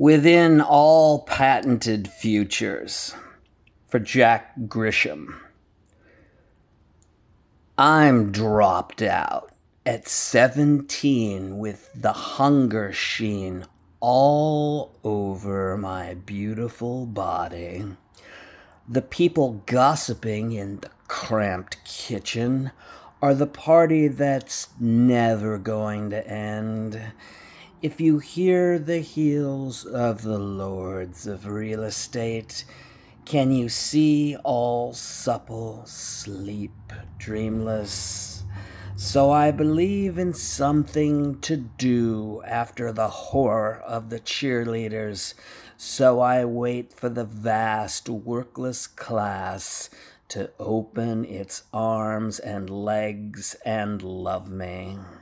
Within all patented futures, for Jack Grisham, I'm dropped out at 17 with the hunger sheen all over my beautiful body. The people gossiping in the cramped kitchen are the party that's never going to end. If you hear the heels of the lords of real estate, can you see all supple sleep dreamless? So I believe in something to do after the horror of the cheerleaders. So I wait for the vast workless class to open its arms and legs and love me.